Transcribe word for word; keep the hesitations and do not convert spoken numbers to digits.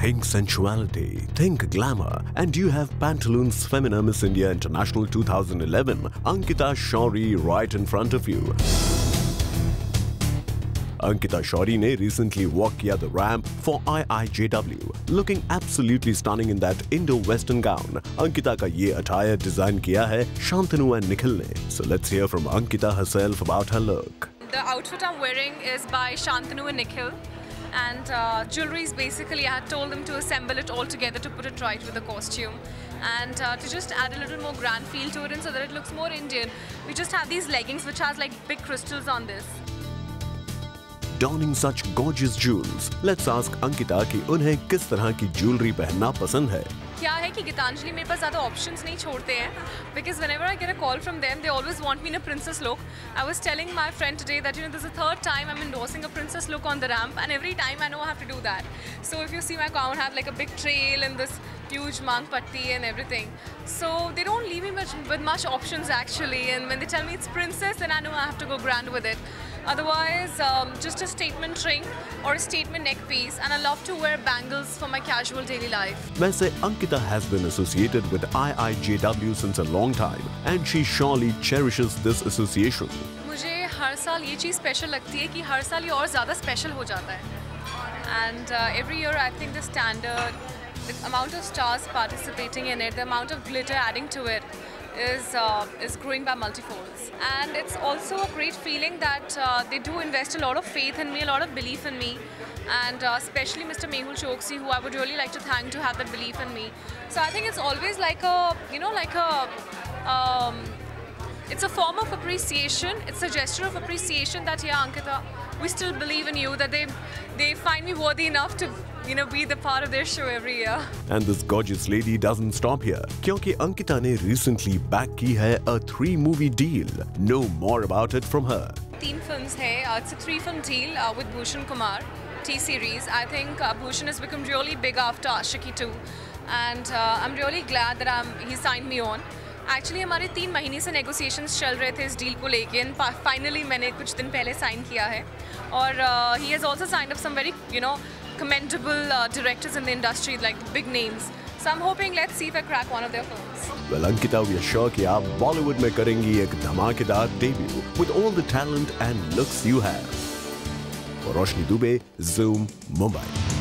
Think sensuality, think glamour, and you have Pantaloons Femina Miss India International two thousand eleven, Ankita Shourie, right in front of you. Ankita Shourie ने recently walk किया the ramp for I I J W, looking absolutely stunning in that Indo-Western gown. Ankita का ये attire design किया है Shantanu and Nikhil ने. So let's hear from Ankita herself about her look. The outfit I'm wearing is by Shantanu and Nikhil. And uh, jewelry is basically, I had told them to assemble it all together to put it right with the costume. And uh, to just add a little more grand feel to it and so that it looks more Indian, we just have these leggings which has like big crystals on this. Donning such gorgeous jewels, let's ask Ankita कि उन्हें किस तरह की jewelry पहनना पसंद है. क्या है कि गीतांजलि मेरे पास ज़्यादा options नहीं छोड़ते हैं, because whenever I get a call from them, they always want me in a princess look. I was telling my friend today that you know this is the third time I'm endorsing a princess look on the ramp, and every time I know I have to do that. So if you see my gown have like a big trail and this huge mang patti and everything, so they don't leave me much with much options actually. And when they tell me it's princess, then I know I have to go grand with it. Otherwise, um, just a statement ring or a statement neck piece, and I love to wear bangles for my casual daily life. वैसे Ankita has been associated with I I J W since a long time, and she surely cherishes this association. मुझे हर साल ये चीज़ special लगती है कि हर साल ये और ज़्यादा special हो जाता है. And uh, every year I think the standard, the amount of stars participating in it, the amount of glitter adding to it, is uh, is growing by multifolds. And it's also a great feeling that uh, they do invest a lot of faith in me, a lot of belief in me, and uh, especially Mister Mehul Choksi, who I would really like to thank to have that belief in me. So I think it's always like a, you know, like a, um, it's a form of appreciation. It's a gesture of appreciation that, yeah, Ankita, we still believe in you, that they, they find me worthy enough to, you know, be the part of their show every year. And this gorgeous lady doesn't stop here, क्योंकि Ankita ने recently back की है a three-movie deal. Know more about it from her. तीन films है. Uh, it's a three-film deal uh, with Bhushan Kumar, T-series. I think uh, Bhushan has become really big after Ashiki two, and uh, I'm really glad that I'm, he signed me on. Actually हमारे तीन महीने से negotiations चल रहे थे इस deal को लेके, एंड फाइनली मैंने कुछ दिन पहले साइन किया है. और he has also signed up some very you know commendable uh, directors in the industry, like big names. So I'm hoping, let's see if I crack one of their films. Well, Ankita, we are sure कि आप Bollywood में करेंगी एक धमाकेदार debut with all the talent and looks you have. For Roshni Dubey, Zoom, Mumbai.